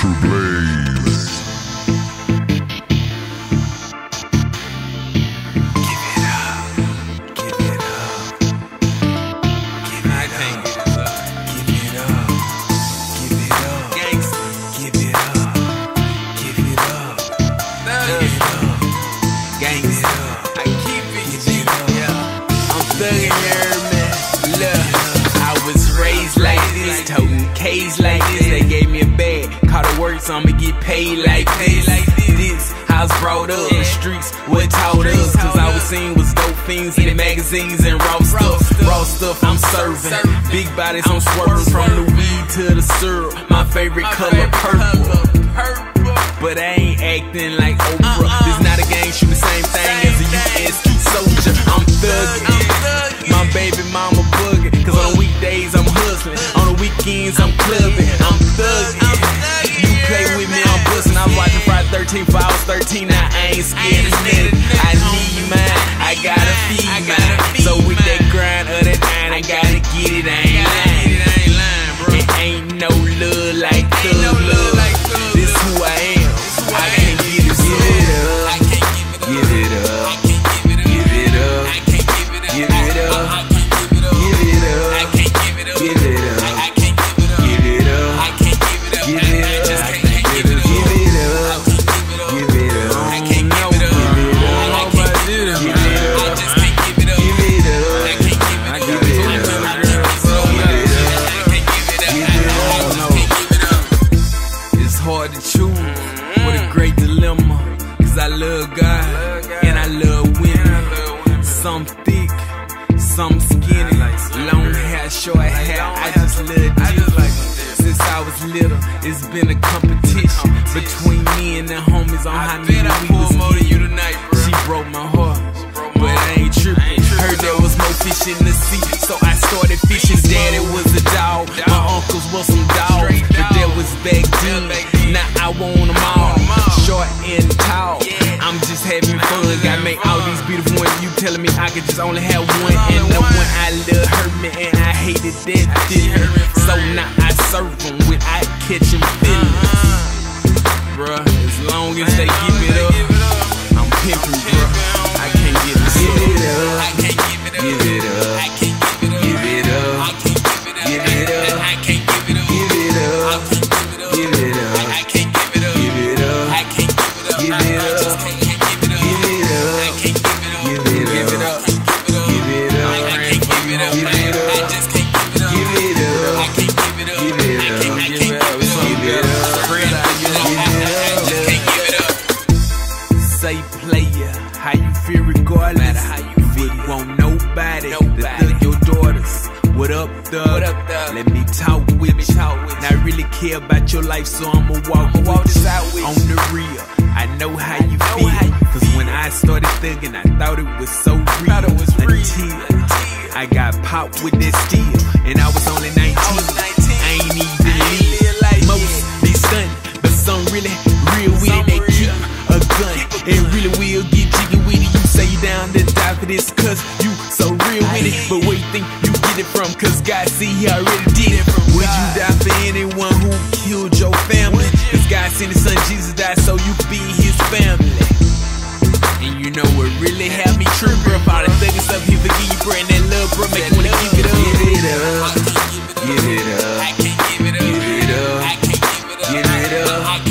Blaze. Give it up, give it up, give it up, give it up, give it up, gangsta, give it up, give it up, give it up, gangsta. I keep it, give it up. Yeah, I'm thugging here, man. Look, I was raised like this, toting K's like this. They gave me a bag, call it work, so I'ma get paid like this. This house brought up, the streets what taught us. Cause all we seen was dope things in the magazines and raw stuff. Raw stuff I'm serving, big bodies I'm swerving. From the weed to the syrup, my favorite color purple. But I ain't acting like Oprah. This not a game, shoot the same thing as a U.S. soldier. I'm thugging, my baby mama bugging. Cause on the weekdays I'm hustling, on the weekends I'm clubbing. I'm thugging, you play with me, I'm busting. I was watching Friday 13 for I was 13, now I ain't scared of nothing. I need mine, I gotta feed mine. So with that grind of that iron, I gotta get it, I ain't lying, bro. It ain't no love like thug love. This who I am, I can't get it. Give it up, give it up, give it up, give it up, give it up, give it up, give it up, give it up, give it up, give it up. Hard to choose, what a great dilemma. Cause I love God, and I love women. Some thick, some skinny, long hair, short hair, I just love this. Since I was little, it's been a competition between me and the homies on how many we was eating. She broke my heart, but I ain't tripping. Heard there was more fish in the sea, so I started fishing. Daddy was a dog, my uncles was some dogs, but that was back then. Now I want them all, short and tall. I'm just having fun. Gotta make all these beautiful ones. You telling me I could just only have one, and the one I love hurt me, and I hated that feeling. So now I serve them without catching feelings. Bruh, as long as they give it up, I'm pimping, bruh. I can't get this up. Give it up, give it up, give it up, give it up, I can't give it up, give it up, give it up, I can't give it up, give it up, I can't give it up, give it up, give it up, I can't give it up, give it up, I can't give it up, give it up, I just can't give it up, give it up, I can't give it up, give it up, I can't give it up, give it up, I just can't give it up. Say player, how you feel regardless, how you feel, won't nobody to thug your daughters. What up, thug? Let me talk with you. Not really care about your life, so I'ma walk this out with you. On the real, I know how you feel. Cause when I started thugging, I thought it was so real. Until I got popped with that steel, and I was only 19. I ain't even live. Most be stunning, but some really real with it. They keep a gun and really will get jiggy with it. You say you down to die for this cause you so real with it. But where you think you get it from? Cause God see he already did it. Would you die for anyone who killed your family? Cause God sent his son Jesus died so you could be his family. And you know what really had me tripping, bro? All the thugging stuff he forgive you, bro. And that love, bro, make you wanna give it up. Give it up, give it up, I can't give it up, give it up, I can't give it up, give it up.